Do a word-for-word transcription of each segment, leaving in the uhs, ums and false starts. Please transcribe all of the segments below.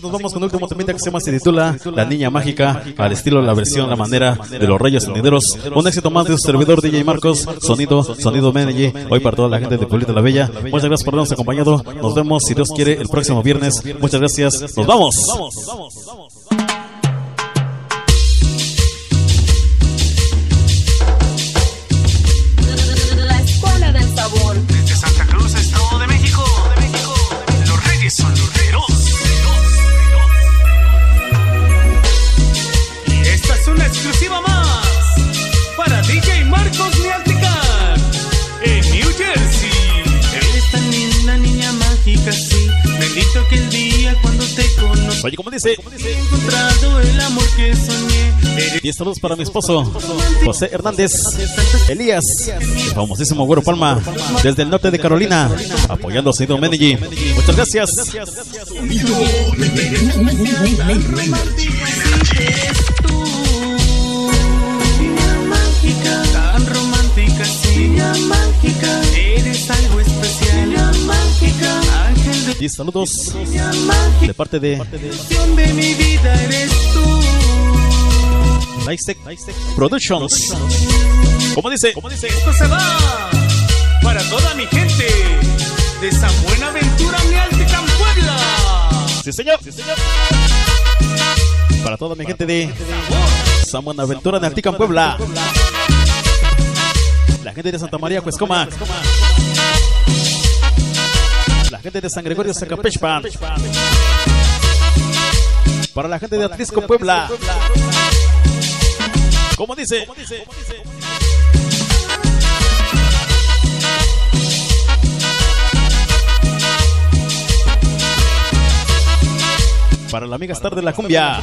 nos vamos con el último temita que se llama, se titula La Niña Mágica, al estilo, la versión, la manera de los Reyes Sonideros. Un éxito más de su servidor D J Marcos, sonido, sonido Menelli, hoy para toda la gente de Pueblito La Bella. Muchas gracias por habernos acompañado. Nos vemos, si Dios quiere, el próximo viernes. Muchas gracias. Nos vamos. Vamos, vamos, vamos. La Escuela del Sabor. Desde Santa Cruz, Estado de México, de México, los Reyes Sonideros. Y esta es una exclusiva más para D J Marcos Mialtican en New Jersey. Eres tan linda, niña mágica, sí. Bendito aquel día cuando te conocí. Oye, ¿cómo dice? ¿Cómo dice? He encontrado el amor que soñé. Eres Y saludos para mi esposo José Hernández Elías, el famosísimo Güero Palma, desde el norte de Carolina, apoyando a Sonido Menelli. Muchas gracias. eres tú, niña mágica, tan romántica, sí. Niña mágica, eres algo especial. Niña mágica, ángel de Y saludos niña mágica, de parte de ilusión de mi vida eres tú. Lightstech Productions. ¿Cómo dice? ¿Cómo dice? Esto se va para toda mi gente de San Buenaventura, Mialtican, Puebla. Sí, señor. Sí, señor. Para toda mi gente de San Buenaventura, de Altican, Puebla. La gente de Santa María, Cuescoma. La gente de San Gregorio, Zacapechpan. Para la gente de Atlisco, Puebla. ¿Cómo dice? ¿Cómo dice? ¿Cómo dice? Para la amiga Star de la Cumbia.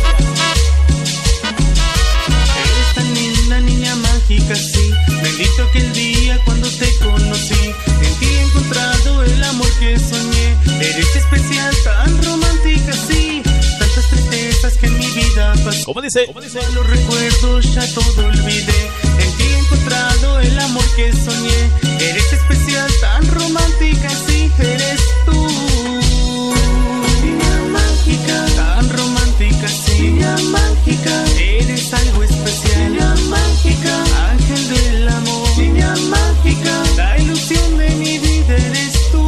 Eres tan linda, niña mágica, sí. Bendito aquel día cuando te conocí. En ti he encontrado el amor que soñé. Eres especial, tan romántica, sí. Tantas tristezas que en mi vida pasó. ¿Cómo dice? ¿Cómo dice? Los recuerdos ya todo olvidé. En ti he encontrado el amor que soñé. Eres especial, tan romántica, sí. Eres tú, niña mágica, tan romántica, sí. Niña mágica, eres algo especial. Niña mágica, ángel del amor. Niña mágica, la ilusión de mi vida eres tú.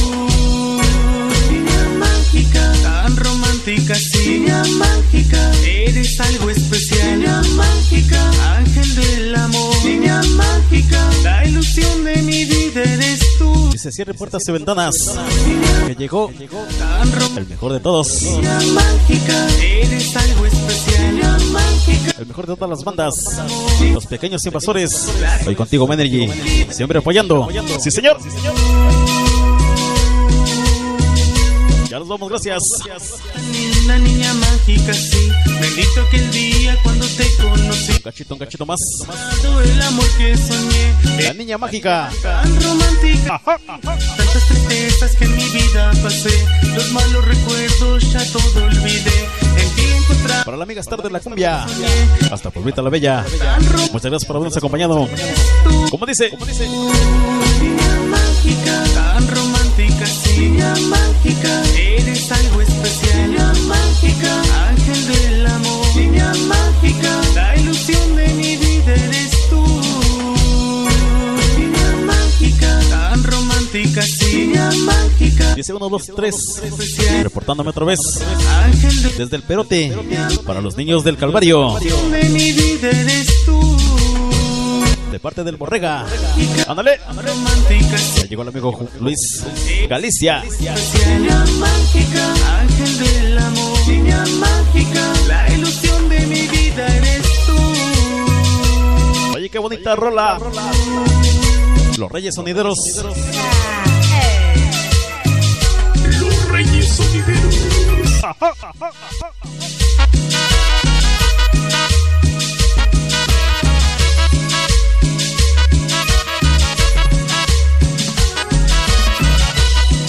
Niña mágica, tan romántica, sí. Niña mágica, eres algo especial. Niña mágica, ángel del amor. Niña mágica, la ilusión de mi vida eres tú. Y se cierren puertas y ventanas. Niña, Que llegó tan romántica, el mejor de todos. niña mágica, eres algo especial. Niña mágica, El mejor de todas las bandas. Los pequeños invasores. Hoy contigo, Menelli. Siempre apoyando. Sí, señor. Sí, señor. Ya nos vamos, gracias. linda niña mágica, sí. Bendito aquel día cuando te conocí. Un cachito, un cachito más. Todo el amor que soñé. La niña mágica. Tan romántica. Tantas tristezas que en mi vida pasé. Los malos recuerdos ya todo olvidé. En ti encontrar. Para la amiga Star de la Cumbia. Hasta Pueblita La Bella. Muchas gracias por habernos acompañado. ¿Cómo dice? ¿Cómo dice? Niña mágica, tan romántica, sí. Niña mágica, eres algo especial. Niña mágica, ángel del amor. Niña mágica, la ilusión de mi vida eres tú. Niña mágica, tan romántica, sí. Niña mágica, Dice uno, dos, tres. especial. Reportándome otra vez. Ángel de Desde el Perote. Para los niños del Calvario. de mi vida eres tú. De parte del Borrega. Ándale. Romántica, sí. Ya llegó el amigo Ju- Luis Galicia. Especial. Niña mágica, ángel del amor. Niña mágica, la ilusión de mi vida eres tú. Oye, qué bonita rola. Los Reyes Sonideros. Los Reyes Sonideros.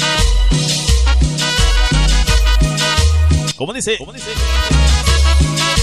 ¿Cómo dice? ¿Cómo dice?